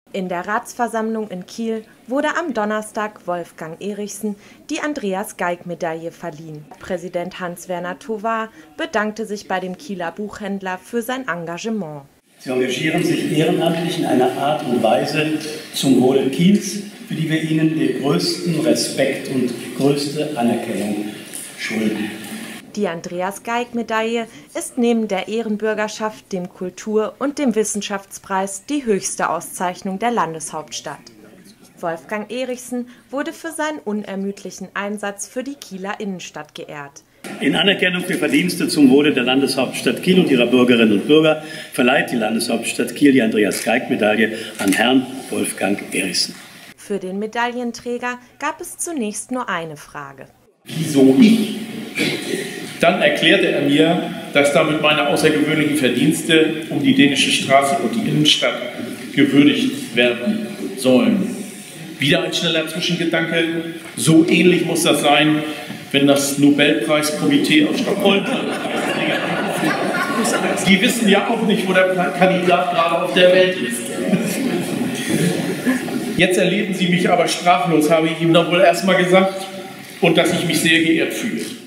In der Ratsversammlung in Kiel wurde am Donnerstag Wolfgang Erichsen die Andreas-Geig-Medaille verliehen. Präsident Hans-Werner Tovar bedankte sich bei dem Kieler Buchhändler für sein Engagement. Sie engagieren sich ehrenamtlich in einer Art und Weise zum Wohle Kiels, für die wir Ihnen den größten Respekt und größte Anerkennung schulden. Die Andreas-Geig-Medaille ist neben der Ehrenbürgerschaft, dem Kultur- und dem Wissenschaftspreis die höchste Auszeichnung der Landeshauptstadt. Wolfgang Erichsen wurde für seinen unermüdlichen Einsatz für die Kieler Innenstadt geehrt. In Anerkennung für Verdienste zum Wohle der Landeshauptstadt Kiel und ihrer Bürgerinnen und Bürger verleiht die Landeshauptstadt Kiel die Andreas-Geig-Medaille an Herrn Wolfgang Erichsen. Für den Medaillenträger gab es zunächst nur eine Frage. Wieso ich? Dann erklärte er mir, dass damit meine außergewöhnlichen Verdienste um die dänische Straße und die Innenstadt gewürdigt werden sollen. Wieder ein schneller Zwischengedanke, so ähnlich muss das sein, wenn das Nobelpreiskomitee aus Stockholm die wissen ja auch nicht, wo der Kandidat gerade auf der Welt ist. Jetzt erleben Sie mich aber sprachlos, habe ich ihm dann wohl erstmal gesagt, und dass ich mich sehr geehrt fühle.